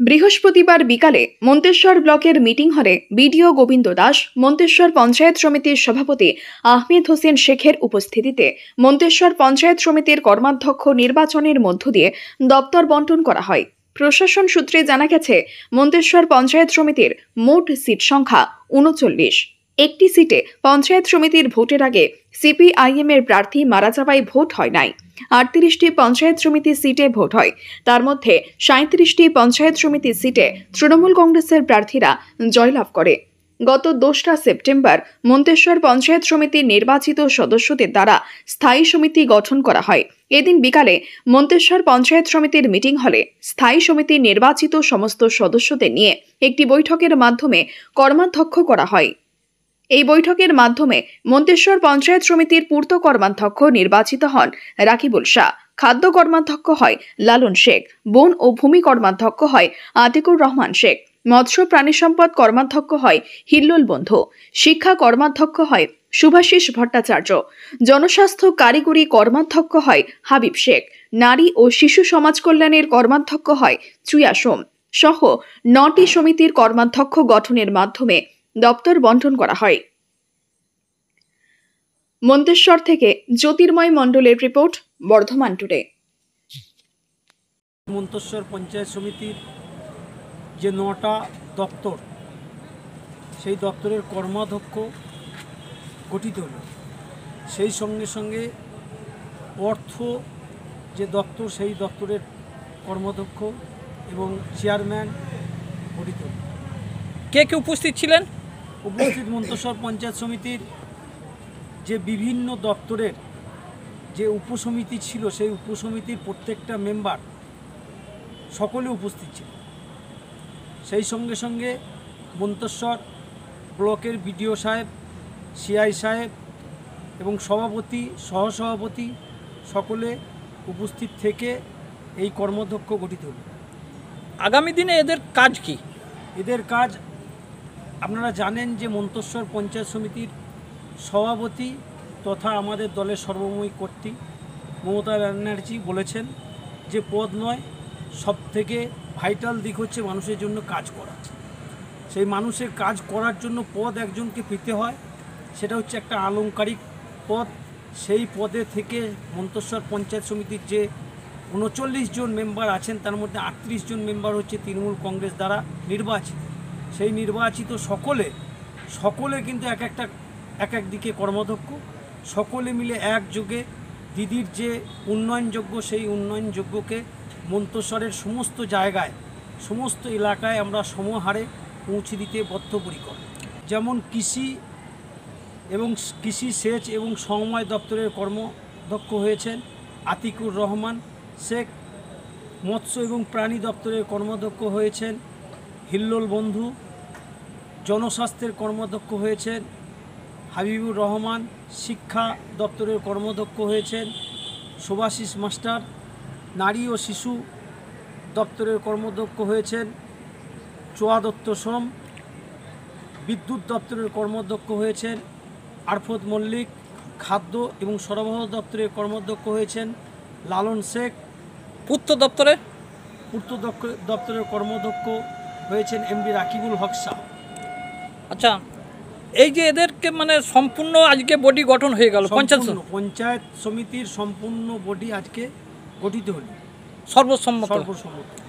বৃহস্পতিবার বিকালে মন্তেশ্বর ব্লকের মিটিং হলে বিডিও গোবিন্দ দাস, মন্তেশ্বর পঞ্চায়েত সমিতির সভাপতি আহমেদ হোসেন শেখের উপস্থিতিতে মন্তেশ্বর পঞ্চায়েত সমিতির কর্মাধ্যক্ষ নির্বাচনের মধ্য দিয়ে দপ্তর বণ্টন করা হয়। প্রশাসন সূত্রে জানা গেছে, মন্তেশ্বর পঞ্চায়েত সমিতির মোট সিট সংখ্যা ৩৯। একটি সিটে পঞ্চায়েত সমিতির ভোটের আগে সিপিআইএম এর প্রার্থী মারা যাওয়ায় ভোট হয় নাই। ৩৮টি পঞ্চায়েত সমিতি সিটে ভোট হয়, তার মধ্যে ৩৭টি পঞ্চায়েত সমিতি সিটে তৃণমূল কংগ্রেসের প্রার্থীরা জয়লাভ করে। গত ২রা সেপ্টেম্বর মন্তেশ্বর পঞ্চায়েত সমিতির নির্বাচিত সদস্যদের দ্বারা স্থায়ী সমিতি গঠন করা হয়। এদিন বিকালে মন্তেশ্বর পঞ্চায়েত সমিতির মিটিং হলে স্থায়ী সমিতির নির্বাচিত সমস্ত সদস্যদের নিয়ে একটি বৈঠকের মাধ্যমে কর্মাধ্যক্ষ করা হয়। এই বৈঠকের মাধ্যমে মন্তেশ্বর পঞ্চায়েত সমিতির পূর্ত কর্মাধ্যক্ষ নির্বাচিত হন রাকিবুল শাহ, খাদ্য কর্মাধ্যক্ষ হয় লালন শেখ, বন ও ভূমি কর্মাধ্যক্ষ হয় আতিকুর রহমান শেখ, মৎস্য প্রাণী সম্পদ কর্মাধ্যক্ষ হয় হিল্লোল বন্ধু, শিক্ষা কর্মাধ্যক্ষ হয় শুভাশিস ভট্টাচার্য, জনস্বাস্থ্য কারিগরি কর্মাধ্যক্ষ হয় হাবিব শেখ, নারী ও শিশু সমাজ কল্যাণের কর্মাধ্যক্ষ হয় চুয়া সোম সহ ৯টি সমিতির কর্মাধ্যক্ষ গঠনের মাধ্যমে দপ্তর বণ্টন করা হয়। মন্তেশ্বর থেকে জ্যোতির্ময় মণ্ডলের রিপোর্ট, বর্ধমান টুডে। মন্তেশ্বর পঞ্চায়েত সমিতির যে ৯টা দপ্তর, সেই দপ্তরের কর্মাধ্যক্ষ গঠিত হল। সেই সঙ্গে সঙ্গে অর্থ যে দপ্তর, সেই দপ্তরের কর্মাধ্যক্ষ এবং চেয়ারম্যান গঠিত হল। কে কে উপস্থিত ছিলেন? উপস্থিত মন্তেশ্বর পঞ্চায়েত সমিতির যে বিভিন্ন দপ্তরের যে উপসমিতি ছিল, সেই উপসমিতির প্রত্যেকটা মেম্বার সকলে উপস্থিত ছিল। সেই সঙ্গে সঙ্গে মন্তেশ্বর ব্লকের বিডিও সাহেব, সিআই সাহেব এবং সভাপতি, সহসভাপতি সকলে উপস্থিত থেকে এই কর্মাধ্যক্ষ গঠিত হল। আগামী দিনে এদের কাজ কি? এদের কাজ আপনারা জানেন যে মন্তেশ্বর পঞ্চায়েত সমিতির সভাপতি তথা আমাদের দলের সর্বময়ী কর্ত্রী মমতা ব্যানার্জি বলেছেন যে পদ নয়, সবথেকে ভাইটাল দিক হচ্ছে মানুষের জন্য কাজ করা। সেই মানুষের কাজ করার জন্য পদ একজনকে পেতে হয়, সেটা হচ্ছে একটা আলংকারিক পদ। সেই পদে থেকে মন্তেশ্বর পঞ্চায়েত সমিতির যে ৩৯ জন মেম্বার আছেন, তার মধ্যে ৩৮ জন মেম্বার হচ্ছে তৃণমূল কংগ্রেস দ্বারা নির্বাচিত। সেই নির্বাচিত সকলে কিন্তু এক এক দিকে কর্মাধ্যক্ষ, সকলে মিলে একযোগে দিদির যে উন্নয়নযোগ্য, সেই উন্নয়নযোগ্যকে মন্তেশ্বরের সমস্ত জায়গায়, সমস্ত এলাকায় আমরা সমহারে পৌঁছে দিতে বদ্ধপরিকর। যেমন কৃষি সেচ এবং সমবায় দপ্তরের কর্মাধ্যক্ষ হয়েছেন আতিকুর রহমান শেখ, মৎস্য এবং প্রাণী দপ্তরের কর্মাধ্যক্ষ হয়েছেন হিল্লোল বন্ধু, জনস্বাস্থ্যের কর্মাধ্যক্ষ হয়েছেন হাবিবুর রহমান, শিক্ষা দপ্তরের কর্মাধ্যক্ষ হয়েছেন শুভাশিস মাস্টার, নারী ও শিশু দপ্তরের কর্মাধ্যক্ষ হয়েছেন চুয়া দত্ত সোম, বিদ্যুৎ দপ্তরের কর্মাধ্যক্ষ হয়েছেন আরফত মল্লিক, খাদ্য এবং সরবরাহ দপ্তরের কর্মাধ্যক্ষ হয়েছেন লালন শেখ, পূর্ত দপ্তরের কর্মাধ্যক্ষ হয়েছেন এমডি রাকিবুল হক শাহ। আচ্ছা, এই যে এদেরকে মানে সম্পূর্ণ আজকে বডি গঠন হয়ে গেল, পঞ্চায়েত সমিতির সম্পূর্ণ বডি আজকে গঠিত হল সর্বসম্মত।